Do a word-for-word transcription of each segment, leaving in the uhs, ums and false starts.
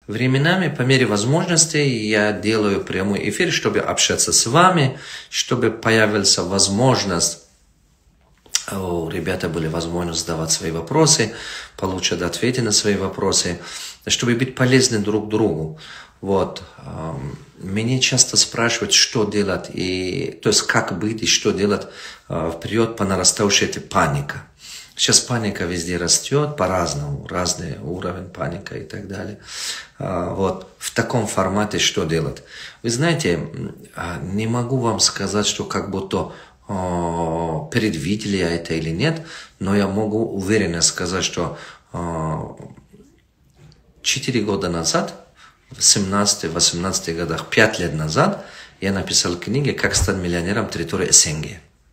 временами, по мере возможности, я делаю прямой эфир, чтобы общаться с вами, чтобы появилась возможность, у ребята были возможность задавать свои вопросы, получать ответы на свои вопросы, чтобы быть полезны друг другу. Вот. Меня часто спрашивают, что делать, и, то есть как быть и что делать в период по нарастающей этой паника. Сейчас паника везде растет по-разному, разный уровень паника и так далее. Вот. В таком формате что делать? Вы знаете, не могу вам сказать, что как будто предвидели я это или нет, но я могу уверенно сказать, что четыре года назад, в семнадцатом-восемнадцатом годах, пять лет назад, я написал книгу «Как стать миллионером территории СНГ».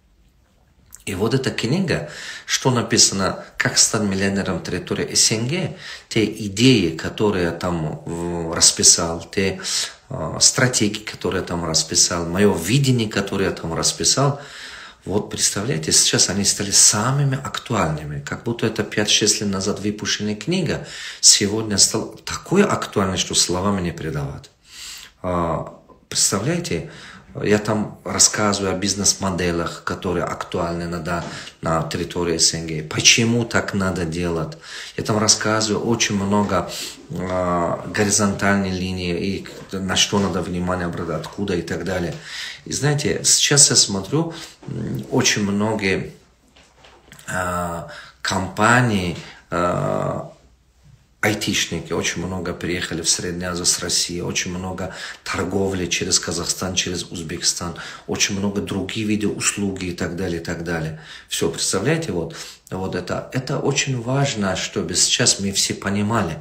И вот эта книга, что написано «Как стать миллионером территории СНГ», те идеи, которые я там расписал, те стратегии, которые я там расписал, мое видение, которое я там расписал, вот представляете, сейчас они стали самыми актуальными. Как будто это пять-шесть лет назад выпущенная книга, сегодня стала такой актуальной, что словами не передавать. Представляете, я там рассказываю о бизнес-моделях, которые актуальны на, на территории СНГ. Почему так надо делать? Я там рассказываю очень много э, горизонтальной линии, и на что надо внимание обратить, откуда и так далее. И знаете, сейчас я смотрю, очень многие э, компании, э, айтишники, очень много приехали в Среднюю Азию с России, очень много торговли через Казахстан, через Узбекистан, очень много других видов услуги и так далее, и так далее. Все, представляете, вот, вот это, это очень важно, чтобы сейчас мы все понимали.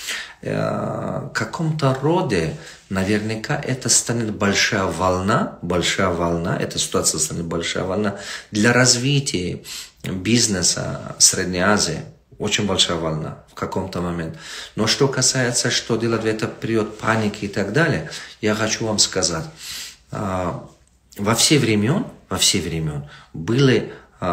В каком-то роде, наверняка, это станет большая волна, большая волна, эта ситуация станет большая волна для развития бизнеса Средней Азии. Очень большая волна в каком-то моменте. Но что касается, что делать в этот период паники и так далее, я хочу вам сказать, во все времена, во все времена были,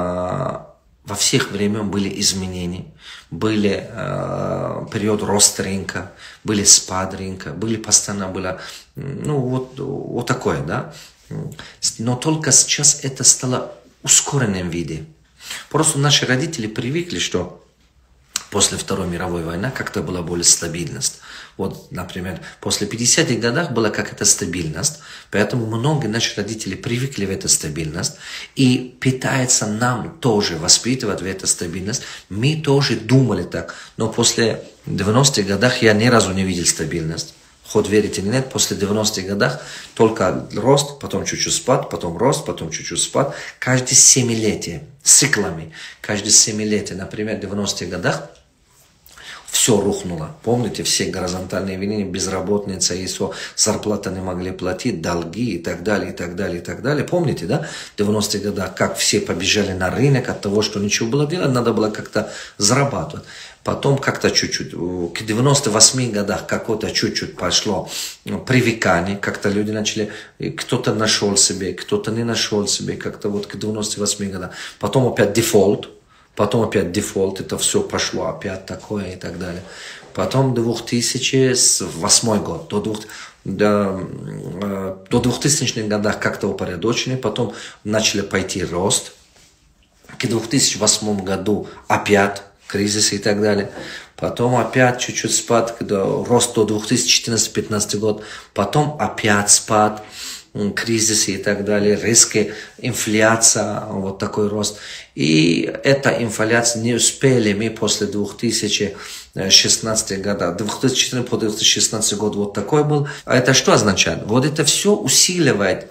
во всех времен были изменения, были период роста рынка, были спад рынка, были постоянно было, ну вот, вот такое, да. Но только сейчас это стало в ускоренном виде. Просто наши родители привыкли, что после Второй мировой войны как-то была более стабильность. Вот, например, после пятидесятых годов была какая-то стабильность, поэтому многие наши родители привыкли в эту стабильность и пытаются нам тоже воспитывать в эту стабильность. Мы тоже думали так, но после девяностых годов я ни разу не видел стабильность. Хоть верите или нет, после девяностых годов только рост, потом чуть-чуть спад, потом рост, потом чуть-чуть спад. Каждые семилетие, циклами, каждые семилетие, например, в девяностых годах, все рухнуло. Помните, все горизонтальные явления, безработица, и все, зарплаты не могли платить, долги и так далее, и так далее, и так далее. Помните, да? В девяностых годах, как все побежали на рынок от того, что ничего было делать, надо было как-то зарабатывать. Потом как-то чуть-чуть, к девяностым восьми годах какое-то чуть-чуть пошло привыкание, как-то люди начали, кто-то нашел себе, кто-то не нашел себе, как-то вот к девяностым восьми годам. Потом опять дефолт. Потом опять дефолт, это все пошло опять такое и так далее. Потом две тысячи восьмой год, до, двух, до, до двухтысячных годах как-то упорядочены, потом начали пойти рост. К две тысячи восьмому году опять кризис и так далее. Потом опять чуть-чуть спад, когда рост до две тысячи четырнадцатого-пятнадцатого год, потом опять спад. Кризисы и так далее, риски, инфляция, вот такой рост. И эта инфляция не успели мы после две тысячи шестнадцатого года, две тысячи четырнадцатый по две тысячи шестнадцатый год вот такой был. А это что означает? Вот это все усиливает,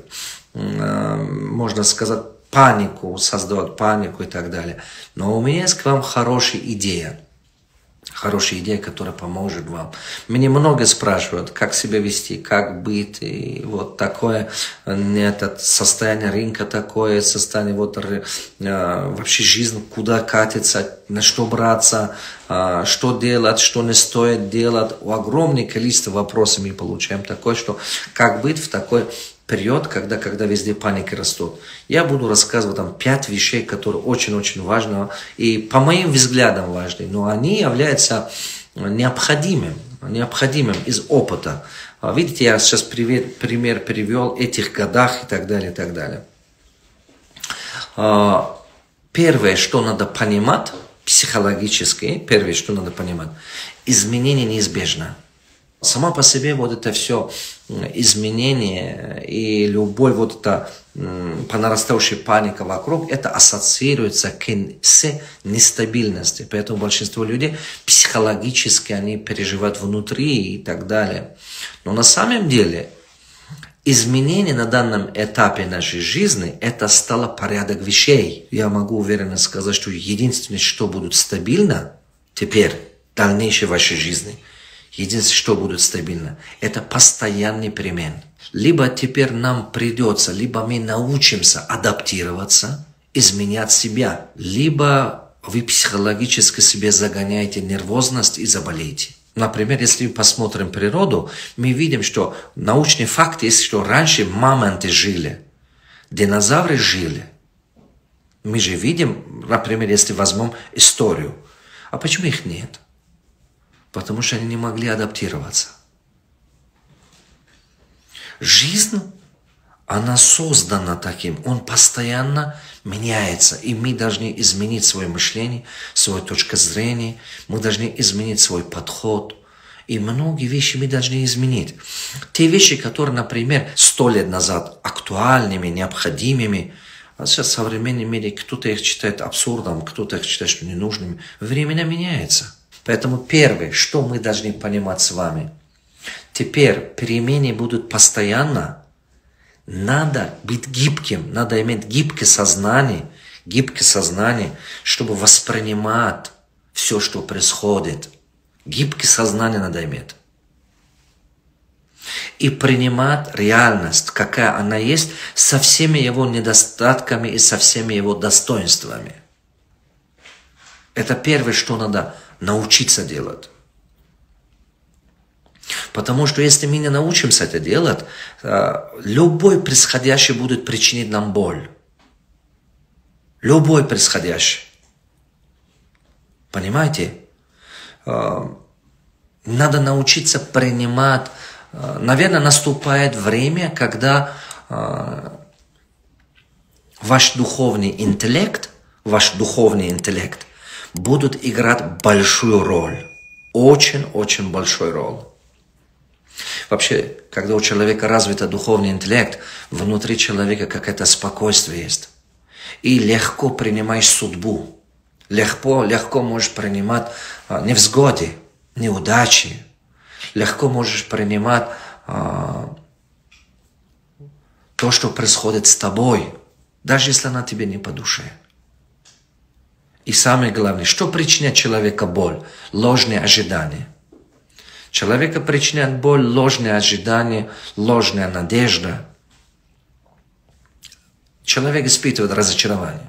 можно сказать, панику, создавать панику и так далее. Но у меня есть к вам хорошая идея. Хорошая идея, которая поможет вам. Мне много спрашивают, как себя вести, как быть, и вот такое, это состояние рынка такое, состояние вот, вообще жизнь, куда катится, на что браться, что делать, что не стоит делать. Огромное количество вопросов мы получаем такое, что как быть в такой период, когда, когда везде паники растут. Я буду рассказывать там пять вещей, которые очень-очень важны и по моим взглядам важны, но они являются необходимыми. необходимым из опыта. Видите, я сейчас привет, пример привел этих годах и так далее, и так далее. Первое, что надо понимать, психологически, первое, что надо понимать, изменение неизбежно. Сама по себе вот это все изменение и любой вот это по нарастающей паника вокруг, это ассоциируется с нестабильностью. Поэтому большинство людей психологически они переживают внутри и так далее. Но на самом деле изменение на данном этапе нашей жизни, это стало порядок вещей. Я могу уверенно сказать, что единственное, что будет стабильно теперь, в дальнейшей вашей жизни, единственное, что будет стабильно, это постоянный перемен. Либо теперь нам придется, либо мы научимся адаптироваться, изменять себя, либо вы психологически себе загоняете нервозность и заболеете. Например, если мы посмотрим природу, мы видим, что научный факт есть, что раньше мамонты жили, динозавры жили. Мы же видим, например, если возьмем историю. А почему их нет? Потому что они не могли адаптироваться. Жизнь, она создана таким, он постоянно меняется, и мы должны изменить свое мышление, свою точку зрения, мы должны изменить свой подход, и многие вещи мы должны изменить. Те вещи, которые, например, сто лет назад актуальными, необходимыми, а сейчас в современном мире кто-то их считает абсурдом, кто-то их считает, что ненужными, время меняется. Поэтому первое, что мы должны понимать с вами, теперь перемены будут постоянно. Надо быть гибким, надо иметь гибкое сознание, гибкое сознание, чтобы воспринимать все, что происходит. Гибкое сознание надо иметь. И принимать реальность, какая она есть, со всеми его недостатками и со всеми его достоинствами. Это первое, что надо научиться делать. Потому что если мы не научимся это делать, любой происходящий будет причинить нам боль. Любой происходящий. Понимаете? Надо научиться принимать. Наверное, наступает время, когда ваш духовный интеллект, ваш духовный интеллект будут играть большую роль. Очень-очень большую роль. Вообще, когда у человека развит духовный интеллект, внутри человека какое-то спокойствие есть. И легко принимаешь судьбу. Легко, легко можешь принимать а, невзгоды, неудачи. Легко можешь принимать а, то, что происходит с тобой, даже если она тебе не по душе. И самое главное, что причиняет человеку боль? Ложные ожидания. Человека причиняет боль, ложные ожидания, ложная надежда. Человек испытывает разочарование.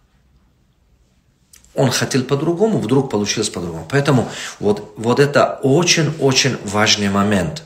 Он хотел по-другому, вдруг получилось по-другому. Поэтому вот, вот это очень-очень важный момент.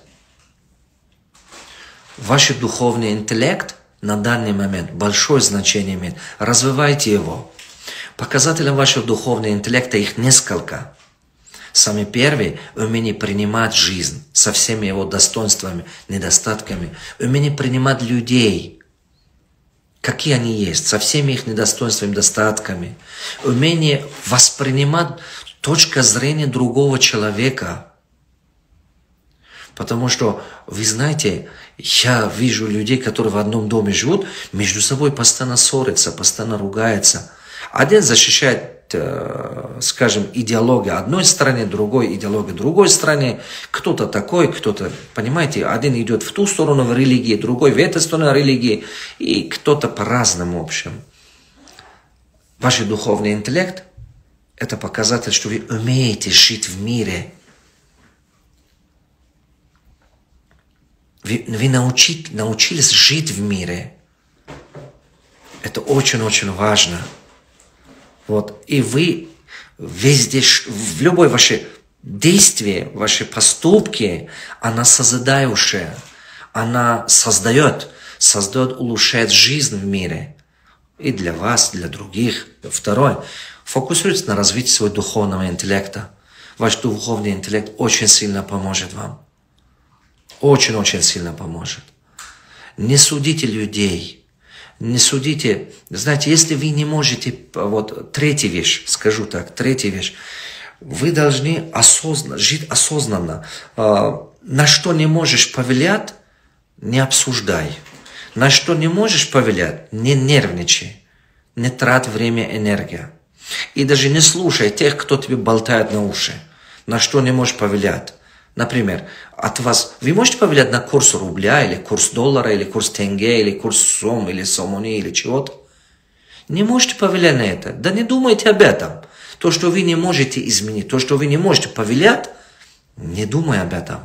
Ваш духовный интеллект на данный момент большое значение имеет. Развивайте его. Показателем вашего духовного интеллекта их несколько. Самый первый – умение принимать жизнь со всеми его достоинствами, недостатками. Умение принимать людей, какие они есть, со всеми их недостоинствами, недостатками. Умение воспринимать точку зрения другого человека. Потому что, вы знаете, я вижу людей, которые в одном доме живут, между собой постоянно ссорятся, постоянно ругаются. Один защищает, скажем, идеологию одной страны, другой идеологию другой страны. Кто-то такой, кто-то, понимаете, один идет в ту сторону в религии, другой в эту сторону религии, и кто-то по-разному, в общем. Ваш духовный интеллект – это показатель, что вы умеете жить в мире. Вы, вы научить, научились жить в мире. Это очень-очень важно. Вот. И вы везде, в любой ваше действие, ваши поступки, она созидающая, она создает, создает, улучшает жизнь в мире. И для вас, для других. Второе, фокусируйтесь на развитии своего духовного интеллекта. Ваш духовный интеллект очень сильно поможет вам. Очень-очень сильно поможет. Не судите людей. Не судите. Знаете, если вы не можете... Вот третья вещь, скажу так, третья вещь. Вы должны осознанно, жить осознанно. На что не можешь повлиять, не обсуждай. На что не можешь повлиять, не нервничай. Не трать время, энергию. И даже не слушай тех, кто тебе болтает на уши. На что не можешь повлиять. Например, от вас... Вы можете повлиять на курс рубля, или курс доллара, или курс тенге, или курс сом, или сомони, или чего-то? Не можете повлиять на это. Да не думайте об этом. То, что вы не можете изменить, то, что вы не можете повлиять, не думай об этом.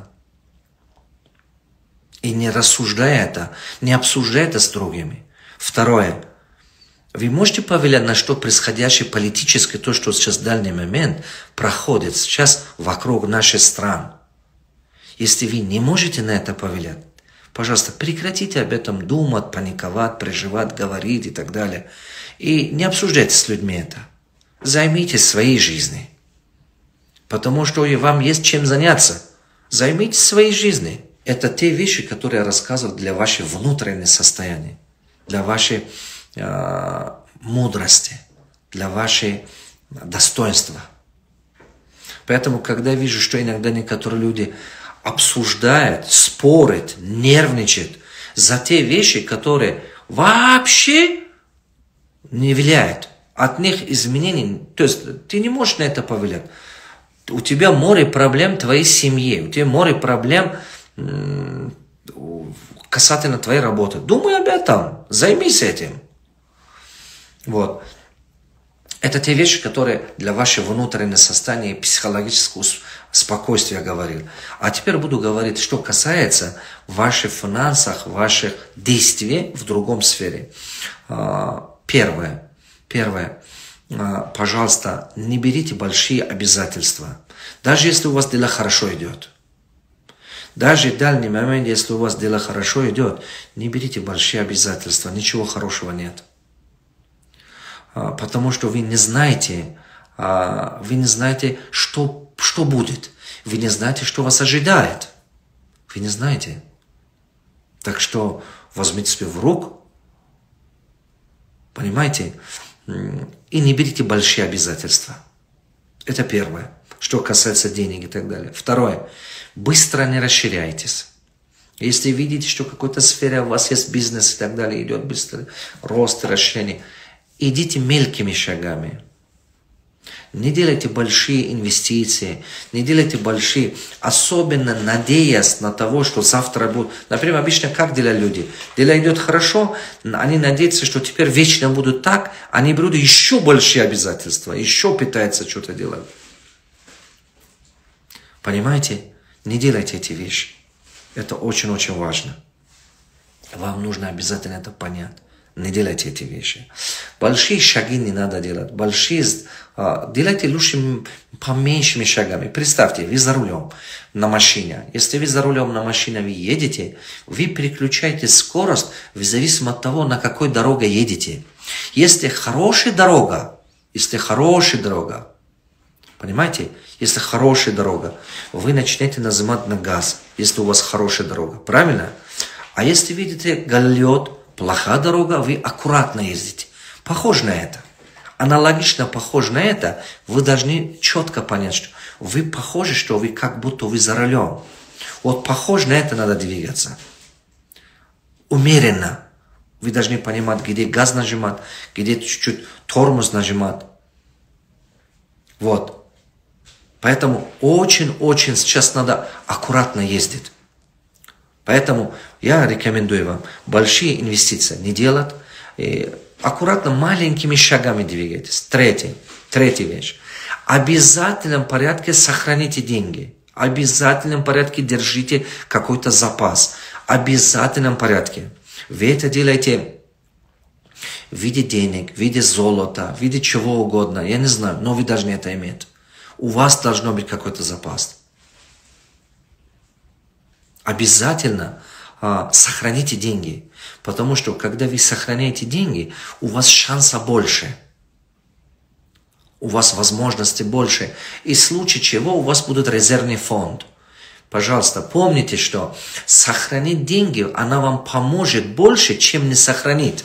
И не рассуждай это, не обсуждай это с другими. Второе. Вы можете повлиять на что происходящее политическое, то, что сейчас в данный момент проходит сейчас вокруг наших стран. Если вы не можете на это повлиять, пожалуйста, прекратите об этом думать, паниковать, переживать, говорить и так далее. И не обсуждайте с людьми это. Займитесь своей жизнью. Потому что вам есть чем заняться. Займитесь своей жизнью. Это те вещи, которые я рассказывал для вашего внутреннего состояния, для вашей э, мудрости, для вашей достоинства. Поэтому, когда я вижу, что иногда некоторые люди обсуждают, спорят, нервничают за те вещи, которые вообще не влияют, от них изменений, то есть ты не можешь на это повлиять. У тебя море проблем в твоей семье, у тебя море проблем касательно твоей работы. Думай об этом, займись этим. Вот. Это те вещи, которые для вашего внутреннего состояния и психологического спокойствия говорил. А теперь буду говорить, что касается ваших финансов, ваших действий в другом сфере. Первое. Первое. Пожалуйста, не берите большие обязательства. Даже если у вас дело хорошо идет. Даже в дальний момент, если у вас дело хорошо идет, не берите большие обязательства. Ничего хорошего нет. Потому что вы не знаете, вы не знаете, что, что будет. Вы не знаете, что вас ожидает. Вы не знаете. Так что возьмите себя в руку. Понимаете? И не берите большие обязательства. Это первое, что касается денег и так далее. Второе. Быстро не расширяйтесь. Если видите, что в какой-то сфере у вас есть бизнес и так далее, идет быстрый рост, расширение, идите мелкими шагами. Не делайте большие инвестиции, не делайте большие, особенно надеясь на того, что завтра будет. Например, обычно как делают люди? Дело идет хорошо, они надеются, что теперь вечно будут так, они берут еще большие обязательства, еще пытаются что-то делать. Понимаете? Не делайте эти вещи. Это очень-очень важно. Вам нужно обязательно это понять. Не делайте эти вещи. Большие шаги не надо делать. Большие, а, делайте лучше поменьшими шагами. Представьте, вы за рулем на машине. Если вы за рулем на машине вы едете, вы переключаете скорость в зависимости от того, на какой дороге едете. Если хорошая дорога, если хорошая дорога, понимаете, если хорошая дорога, вы начнете нажимать на газ, если у вас хорошая дорога. Правильно? А если видите гололед, плохая дорога, вы аккуратно ездите. Похоже на это. Аналогично похоже на это, вы должны четко понять, что вы похожи, что вы как будто вы за рулем. Вот похоже на это надо двигаться. Умеренно. Вы должны понимать, где газ нажимать, где чуть-чуть тормоз нажимать. Вот. Поэтому очень-очень сейчас надо аккуратно ездить. Поэтому я рекомендую вам большие инвестиции не делать. И аккуратно маленькими шагами двигайтесь. Третье, третья вещь. В обязательном порядке сохраните деньги. В обязательном порядке держите какой-то запас. В обязательном порядке. Вы это делаете в виде денег, в виде золота, в виде чего угодно. Я не знаю, но вы должны это иметь. У вас должно быть какой-то запас. Обязательно а, сохраните деньги. Потому что, когда вы сохраняете деньги, у вас шанса больше. у вас возможностей больше. И в случае чего у вас будет резервный фонд. Пожалуйста, помните, что сохранить деньги, она вам поможет больше, чем не сохранить.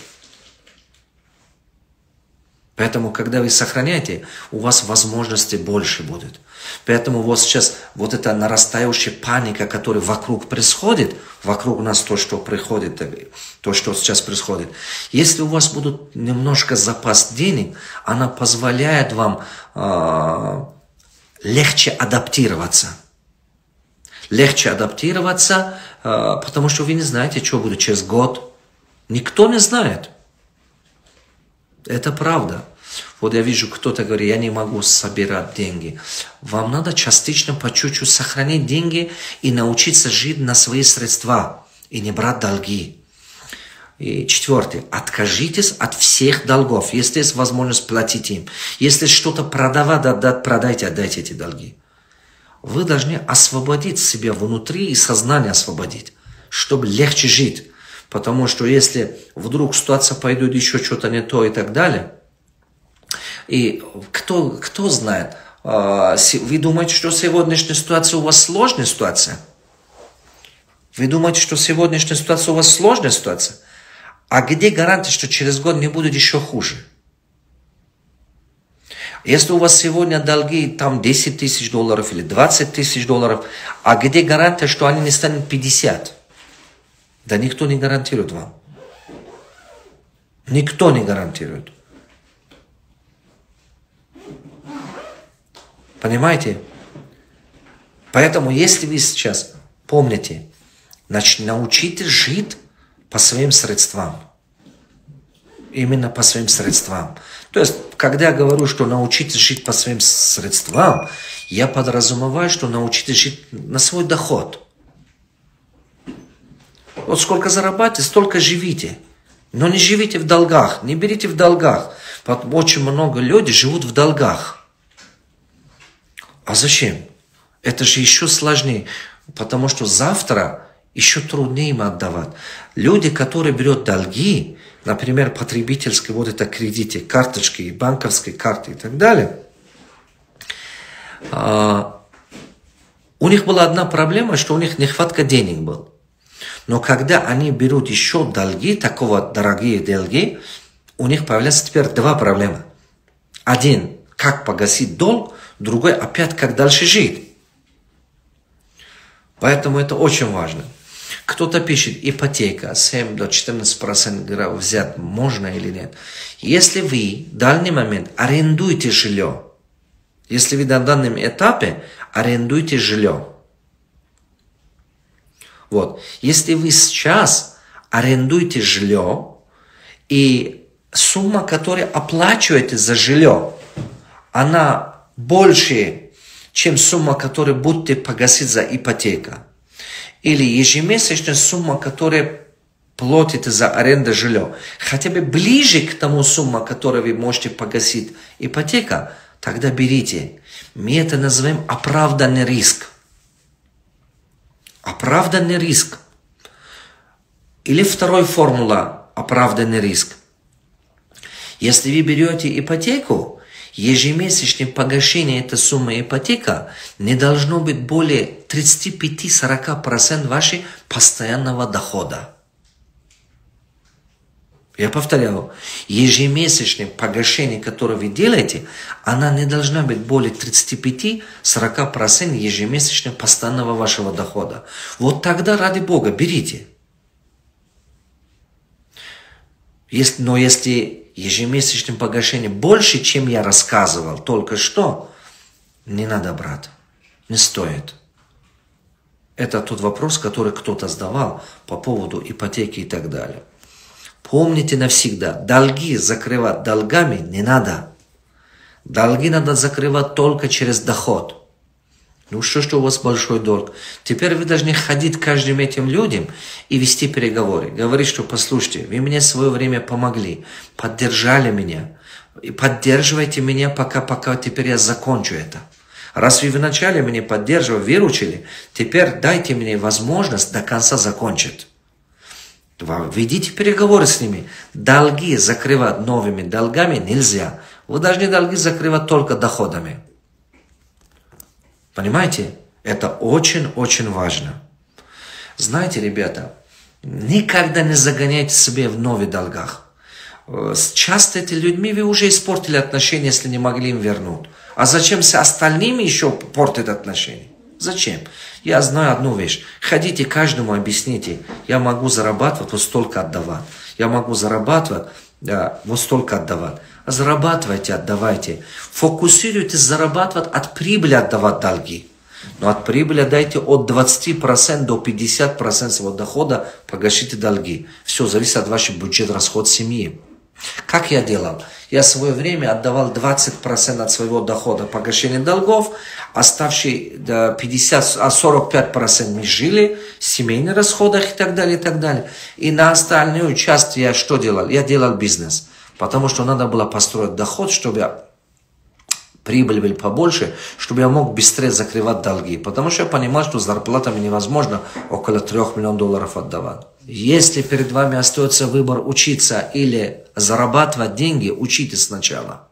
Поэтому, когда вы сохраняете, у вас возможностей больше будет. Поэтому вот сейчас вот эта нарастающая паника, которая вокруг происходит, вокруг нас то, что приходит, то, что сейчас происходит. Если у вас будут немножко запас денег, она позволяет вам э, легче адаптироваться. Легче адаптироваться, э, потому что вы не знаете, что будет через год. Никто не знает. Это правда. Вот я вижу, кто-то говорит, я не могу собирать деньги. Вам надо частично по чуть-чуть сохранить деньги и научиться жить на свои средства и не брать долги. И четвертое. Откажитесь от всех долгов. Если есть возможность, платить им. Если что-то продавать, отдать, продайте, отдайте эти долги. Вы должны освободить себя внутри и сознание освободить, чтобы легче жить. Потому что если вдруг ситуация пойдет еще что-то не то и так далее, и кто, кто знает, вы думаете, что сегодняшняя ситуация у вас сложная ситуация? Вы думаете, что сегодняшняя ситуация у вас сложная ситуация? А где гарантия, что через год не будет еще хуже? Если у вас сегодня долги там десять тысяч долларов или двадцать тысяч долларов, а где гарантия, что они не станут пятьдесят? Да никто не гарантирует вам. Никто не гарантирует. Понимаете? Поэтому, если вы сейчас помните, значит, научитесь жить по своим средствам. Именно по своим средствам. То есть, когда я говорю, что научитесь жить по своим средствам, я подразумеваю, что научитесь жить на свой доход. Вот сколько зарабатываете, столько живите. Но не живите в долгах, не берите в долгах. Очень много людей живут в долгах. А зачем? Это же еще сложнее, потому что завтра еще труднее им отдавать. Люди, которые берут долги, например, потребительские вот это кредиты, карточки, банковские карты и так далее, а, у них была одна проблема, что у них нехватка денег была. Но когда они берут еще долги, такого дорогие долги, у них появляются теперь два проблемы. Один, как погасить долг, другой, опять, как дальше жить. Поэтому это очень важно. Кто-то пишет, ипотека семь до четырнадцати процентов взять можно или нет. Если вы в данный момент арендуете жилье, если вы на данном этапе арендуете жилье, вот, если вы сейчас арендуете жилье, и сумма, которую оплачиваете за жилье, она больше, чем сумма, которую будете погасить за ипотека, или ежемесячная сумма, которую платите за аренду жилья, хотя бы ближе к тому сумме, которую вы можете погасить ипотека, тогда берите. Мы это называем оправданный риск. Оправданный риск. Или вторая формула оправданный риск. Если вы берете ипотеку, ежемесячное погашение этой суммы ипотека не должно быть более тридцати пяти — сорока процентов вашего постоянного дохода. Я повторяю, ежемесячное погашение, которое вы делаете, она не должна быть более тридцати пяти — сорока процентов ежемесячного постоянного вашего дохода. Вот тогда, ради Бога, берите. Если, но если ежемесячное погашение больше, чем я рассказывал только что, не надо брать, не стоит. Это тот вопрос, который кто-то задавал по поводу ипотеки и так далее. Помните навсегда, долги закрывать долгами не надо. Долги надо закрывать только через доход. Ну что, что у вас большой долг? Теперь вы должны ходить к каждым этим людям и вести переговоры. Говорить, что послушайте, вы мне в свое время помогли, поддержали меня. И поддерживайте меня, пока, пока теперь я закончу это. Раз вы вначале меня поддерживали, выручили, теперь дайте мне возможность до конца закончить. Ведите переговоры с ними. Долги закрывать новыми долгами нельзя. Вы должны долги закрывать только доходами. Понимаете? Это очень-очень важно. Знаете, ребята, никогда не загоняйте себя в новых долгах. С часто этими людьми вы уже испортили отношения, если не могли им вернуть. А зачем с остальными еще портить отношения? Зачем? Я знаю одну вещь. Ходите каждому, объясните. Я могу зарабатывать, вот столько отдавать. Я могу зарабатывать, да, вот столько отдавать. Зарабатывайте, отдавайте. Фокусируйтесь зарабатывать, от прибыли отдавать долги. Но от прибыли дайте от двадцати процентов до пятидесяти процентов своего дохода, погашите долги. Все зависит от вашего бюджета, расход семьи. Как я делал? Я в свое время отдавал двадцать процентов от своего дохода погашения долгов, оставшие пятьдесят, а сорок пять процентов мы жили, в семейных расходах и так далее, и так далее. И на остальную часть я что делал? Я делал бизнес, потому что надо было построить доход, чтобы прибыль была побольше, чтобы я мог быстрее закрывать долги. Потому что я понимал, что зарплатами невозможно около трех миллионов долларов отдавать. Если перед вами остается выбор учиться или зарабатывать деньги, учитесь сначала.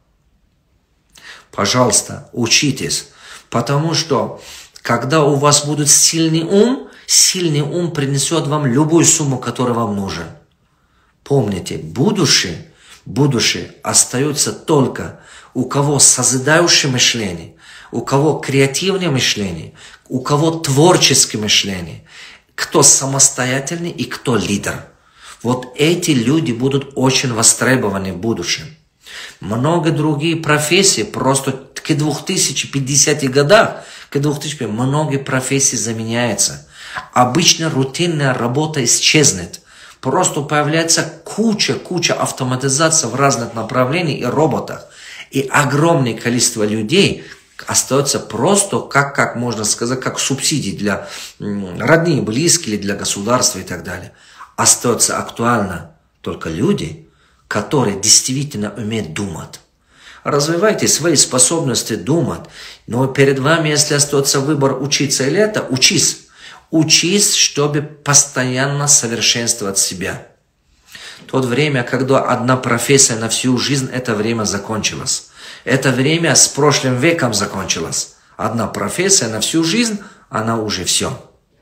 Пожалуйста, учитесь. Потому что, когда у вас будет сильный ум, сильный ум принесет вам любую сумму, которая вам нужна. Помните, будущее, будущее остается только у кого созидающее мышление, у кого креативное мышление, у кого творческое мышление, кто самостоятельный и кто лидер. Вот эти люди будут очень востребованы в будущем. Много другие профессии, просто к две тысячи пятидесятым годам, к две тысячи пятидесятым многие профессии заменяются. Обычно рутинная работа исчезнет. Просто появляется куча-куча автоматизации в разных направлениях и роботах. И огромное количество людей остается просто, как, как можно сказать, как субсидии для родных, близких или для государства и так далее. Остается актуально только люди, которые действительно умеют думать. Развивайте свои способности думать. Но перед вами, если остается выбор учиться или это, учись. Учись, чтобы постоянно совершенствовать себя. То время, когда одна профессия на всю жизнь, это время закончилось. Это время с прошлым веком закончилось. Одна профессия на всю жизнь, она уже все.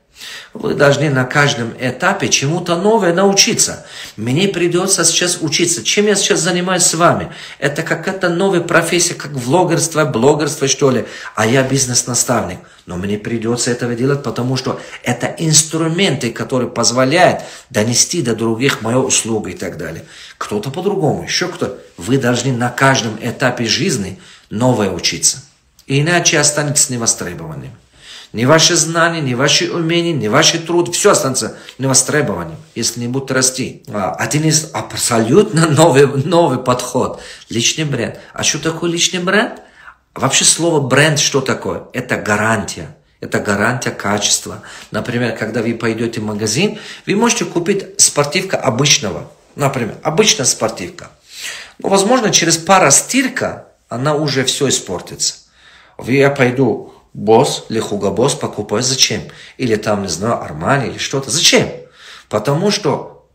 Вы должны на каждом этапе чему-то новое научиться. Мне придется сейчас учиться. Чем я сейчас занимаюсь с вами? Это какая-то новая профессия, как влогерство, блогерство, что ли. А я бизнес-наставник. Но мне придется этого делать, потому что это инструменты, которые позволяют донести до других мою услугу и так далее. Кто-то по-другому, еще кто. Вы должны на каждом этапе жизни новое учиться. Иначе останетесь невостребованным. Ни ваши знания, ни ваши умения, ни ваш труд, все останется невостребованным, если не будут расти. Один из абсолютно новый, новый подход. Личный бренд. А что такое личный бренд? Вообще слово бренд что такое? Это гарантия. Это гарантия качества. Например, когда вы пойдете в магазин, вы можете купить спортивка обычного. Например, обычная спортивка. Но, возможно, через пару стирка она уже все испортится. Я пойду Босс или Hugo Boss покупаю. Зачем? Или там, не знаю, Armani или что-то. Зачем? Потому что,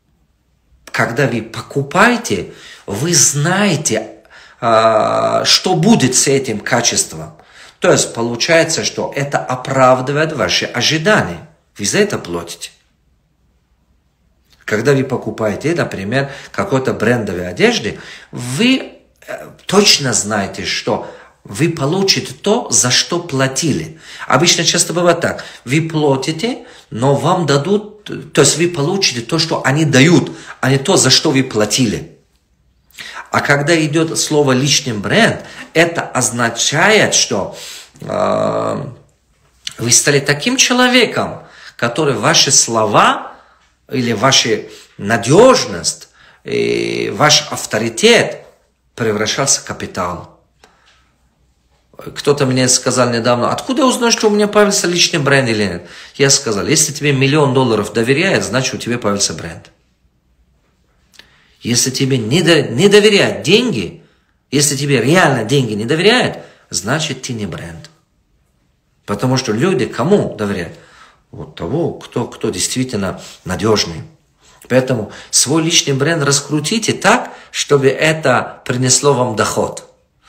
когда вы покупаете, вы знаете, что будет с этим качеством. То есть, получается, что это оправдывает ваши ожидания. Вы за это платите. Когда вы покупаете, например, какой-то брендовой одежды, вы точно знаете, что вы получите то, за что платили. Обычно часто бывает так. Вы платите, но вам дадут, то есть вы получите то, что они дают, а не то, за что вы платили. А когда идет слово личный бренд, это означает, что э, вы стали таким человеком, который ваши слова или ваша надежность, и ваш авторитет превращался в капитал. Кто-то мне сказал недавно, откуда узнаешь, что у меня появился личный бренд или нет? Я сказал, если тебе миллион долларов доверяет, значит у тебя появился бренд. Если тебе не, до, не доверяют деньги, если тебе реально деньги не доверяют, значит ты не бренд. Потому что люди кому доверяют? Вот того, кто, кто действительно надежный. Поэтому свой личный бренд раскрутите так, чтобы это принесло вам доход.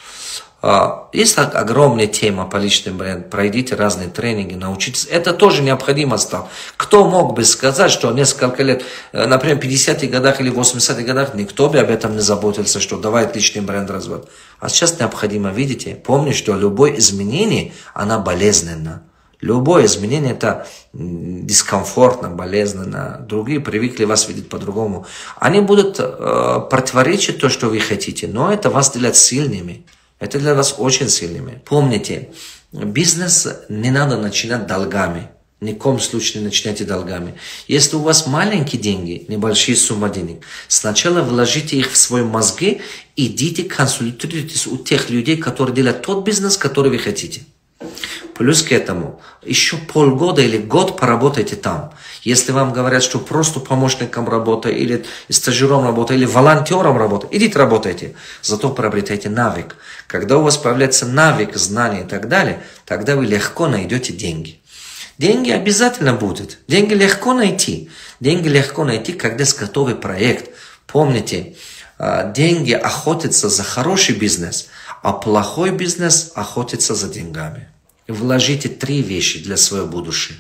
Есть огромная тема по личным брендам. Пройдите разные тренинги, научитесь. Это тоже необходимо стало. Кто мог бы сказать, что несколько лет, например, в пятидесятых годах или восьмидесятых годах, никто бы об этом не заботился, что давай личный бренд развивать. А сейчас необходимо, видите, помнить, что любое изменение, оно болезненно. Любое изменение это дискомфортно, болезненно. Другие привыкли вас видеть по-другому. Они будут э, противоречить то, что вы хотите, но это вас делает сильными. Это для вас очень сильными. Помните, бизнес не надо начинать долгами. Ни в коем случае не начинайте долгами. Если у вас маленькие деньги, небольшие суммы денег, сначала вложите их в свои мозги, идите консультируйтесь у тех людей, которые делают тот бизнес, который вы хотите. Плюс к этому, еще полгода или год поработайте там. Если вам говорят, что просто помощником работы, или стажером работы, или волонтером работы, идите работайте. Зато приобретайте навык. Когда у вас появляется навык, знания и так далее, тогда вы легко найдете деньги. Деньги обязательно будут. Деньги легко найти. Деньги легко найти, когда есть готовый проект. Помните, деньги охотятся за хороший бизнес, а плохой бизнес охотится за деньгами. Вложите три вещи для своего будущего.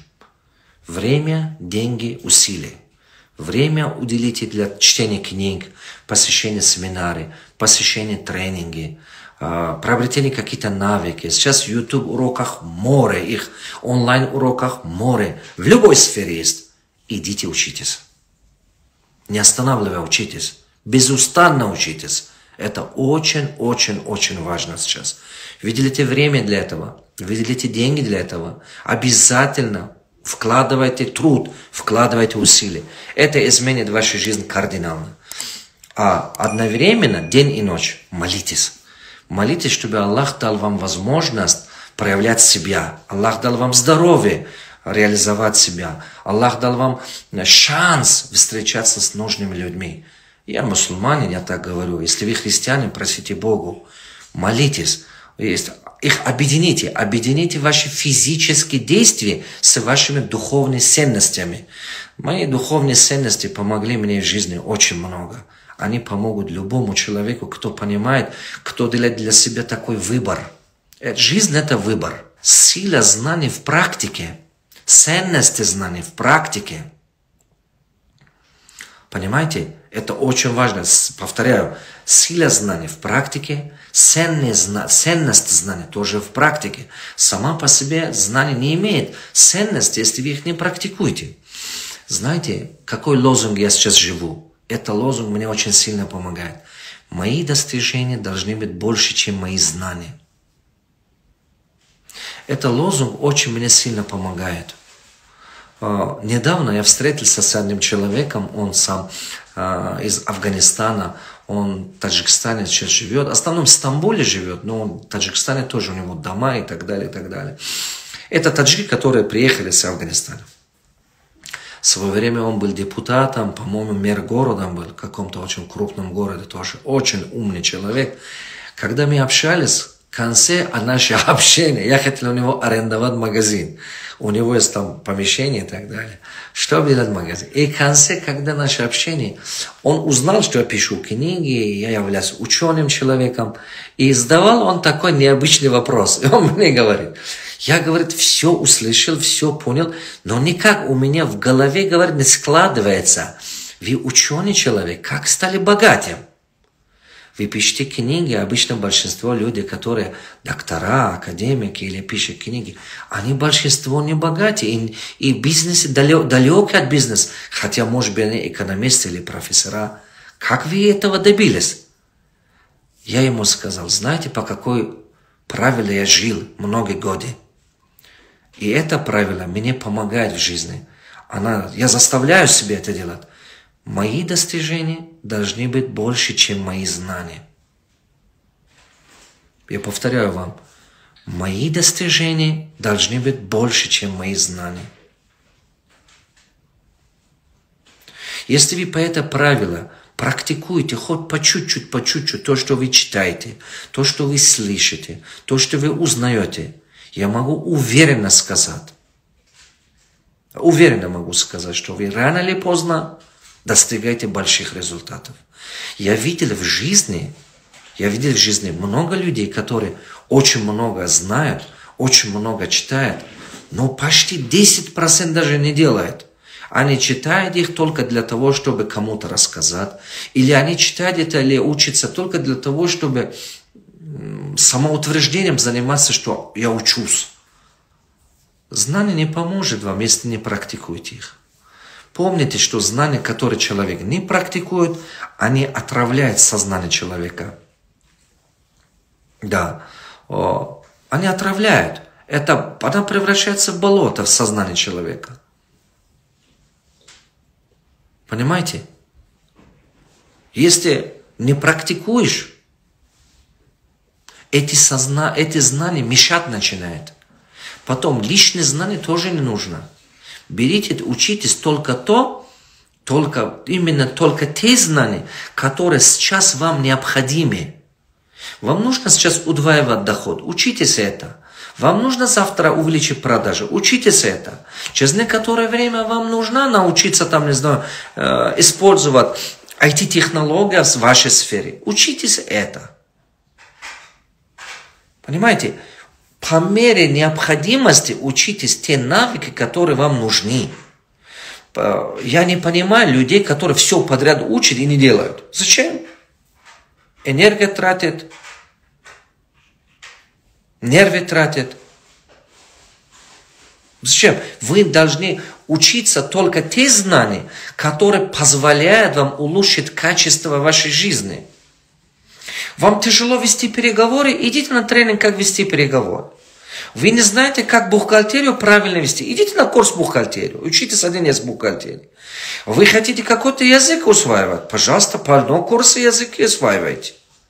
Время, деньги, усилия. Время уделите для чтения книг, посещения семинаров, посещения тренингов, приобретения каких-то навыки. Сейчас в YouTube уроках море, их онлайн уроках море. В любой сфере есть. Идите учитесь. Не останавливая учитесь. Безустанно учитесь. Это очень-очень-очень важно сейчас. Выделите время для этого. Выделите деньги для этого. Обязательно вкладывайте труд, вкладывайте усилия. Это изменит вашу жизнь кардинально. А одновременно, день и ночь, молитесь. Молитесь, чтобы Аллах дал вам возможность проявлять себя. Аллах дал вам здоровье, реализовать себя. Аллах дал вам шанс встречаться с нужными людьми. Я мусульманин, я так говорю. Если вы христианин, просите Богу. Молитесь. Их объедините. Объедините ваши физические действия с вашими духовными ценностями. Мои духовные ценности помогли мне в жизни очень много. Они помогут любому человеку, кто понимает, кто делает для себя такой выбор. Жизнь – это выбор. Сила знаний в практике. Ценности знаний в практике. Понимаете? Это очень важно. Повторяю. Сила знаний в практике. Ценность знаний тоже в практике. Сама по себе знание не имеет ценности, если вы их не практикуете. Знаете, какой лозунг я сейчас живу? Это лозунг мне очень сильно помогает. Мои достижения должны быть больше, чем мои знания. Это лозунг очень мне сильно помогает. Uh, недавно я встретился с одним человеком, он сам uh, из Афганистана, он в Таджикистане сейчас живет, в основном в Стамбуле живет, но он в Таджикистане тоже у него дома и так далее, и так далее. Это таджики, которые приехали с Афганистана. В свое время он был депутатом, по-моему, мэр города был, в каком-то очень крупном городе, тоже очень умный человек. Когда мы общались, в конце нашего общения я хотел у него арендовать магазин. У него есть там помещение и так далее. Чтобы делать магазин. И в конце, когда наше общение, он узнал, что я пишу книги, я являюсь ученым человеком. И задавал он такой необычный вопрос. И он мне говорит, я, говорит, все услышал, все понял, но никак у меня в голове, говорит, не складывается. Вы ученый человек, как стали богатым? Вы пишете книги, обычно большинство людей, которые доктора, академики или пишут книги, они большинство не богатые, и, и бизнес далек, далек от бизнеса, хотя, может быть, они экономисты или профессора. Как вы этого добились? Я ему сказал, знаете, по какой правилу я жил многие годы. И это правило мне помогает в жизни. Она, я заставляю себя это делать. Мои достижения должны быть больше, чем мои знания. Я повторяю вам, мои достижения должны быть больше, чем мои знания. Если вы по этому правилу практикуете хоть по чуть-чуть, по чуть-чуть то, что вы читаете, то, что вы слышите, то, что вы узнаете, я могу уверенно сказать, уверенно могу сказать, что вы рано или поздно достигайте больших результатов. Я видел в жизни, я видел в жизни много людей, которые очень много знают, очень много читают, но почти десять процентов даже не делают. Они читают их только для того, чтобы кому-то рассказать. Или они читают это или учатся только для того, чтобы самоутверждением заниматься, что я учусь. Знание не поможет вам, если не практикуете их. Помните, что знания, которые человек не практикует, они отравляют сознание человека. Да, они отравляют. Это, она превращается в болото в сознание человека. Понимаете? Если не практикуешь, эти, созна... эти знания мешать начинают. Потом лишние знания тоже не нужно. Берите, учитесь только то, только, именно только те знания, которые сейчас вам необходимы. Вам нужно сейчас удваивать доход, учитесь это. Вам нужно завтра увеличить продажи, учитесь это. Через некоторое время вам нужно научиться, там, не знаю, использовать ай ти-технологии в вашей сфере. Учитесь это. Понимаете? По мере необходимости учитесь те навыки, которые вам нужны. Я не понимаю людей, которые все подряд учат и не делают. Зачем? Энергия тратит, нервы тратят. Зачем? Вы должны учиться только те знания, которые позволяют вам улучшить качество вашей жизни. Вам тяжело вести переговоры, идите на тренинг, как вести переговоры. Вы не знаете, как бухгалтерию правильно вести, идите на курс бухгалтерии, учитесь один из бухгалтерии. Вы хотите какой-то язык усваивать, пожалуйста, по одному курсу языки усваивайте.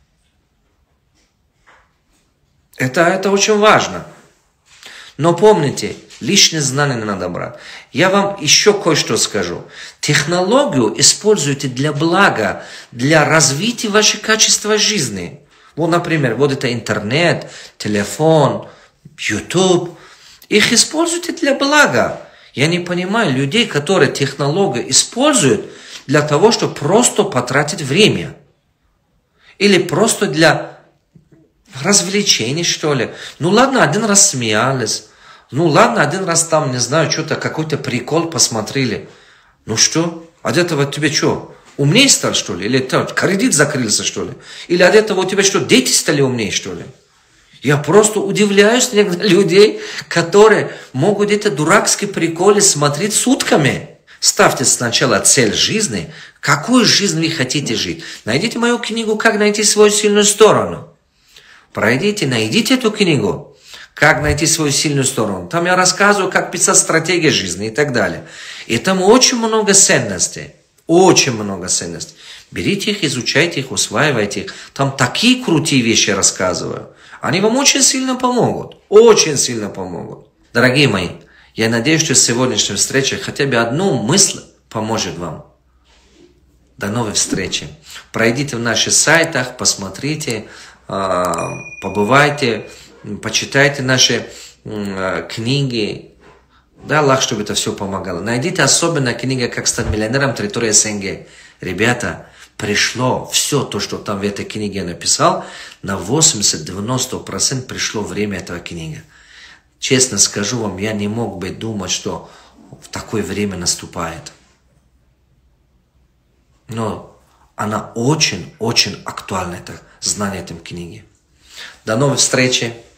Это, это очень важно. Но помните, лишние знания не надо брать. Я вам еще кое-что скажу. Технологию используйте для блага, для развития вашего качества жизни. Вот, например, вот это интернет, телефон, YouTube. Их используйте для блага. Я не понимаю людей, которые технологию используют для того, чтобы просто потратить время. Или просто для развлечений, что ли. Ну ладно, один раз смеялись. Ну ладно, один раз там, не знаю, что-то, какой-то прикол посмотрели. Ну что? От этого тебе что? Умнее стал, что ли? Или там, кредит закрылся, что ли? Или от этого у тебя что, дети стали умнее, что ли? Я просто удивляюсь иногда людей, которые могут эти дурацкие приколы смотреть сутками. Ставьте сначала цель жизни. Какую жизнь вы хотите жить? Найдите мою книгу «Как найти свою сильную сторону». Пройдите, найдите эту книгу. Как найти свою сильную сторону. Там я рассказываю, как писать стратегию жизни и так далее. И там очень много ценностей. Очень много ценностей. Берите их, изучайте их, усваивайте их. Там такие крутые вещи рассказываю. Они вам очень сильно помогут. Очень сильно помогут. Дорогие мои, я надеюсь, что сегодняшняя встреча хотя бы одну мысль поможет вам. До новой встречи. Пройдите в наших сайтах, посмотрите, побывайте, почитайте наши книги. Да, Аллах, чтобы это все помогало. Найдите особенно книга «Как стать миллионером. Территория СНГ». Ребята, пришло все то, что там в этой книге я написал, на восемьдесят-девяносто процентов пришло время этого книги. Честно скажу вам, я не мог бы думать, что в такое время наступает. Но она очень-очень актуальна, это знание этой книги. До новой встречи.